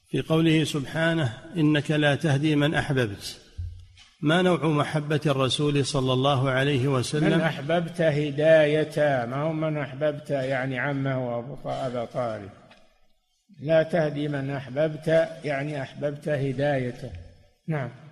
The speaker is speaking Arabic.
في قوله سبحانه إنك لا تهدي من أحببت، ما نوع محبة الرسول صلى الله عليه وسلم؟ من أحببت هدايته، ما هو من أحببت يعني عمه وأبا طالب. لا تهدي من أحببت يعني أحببت هدايته. نعم.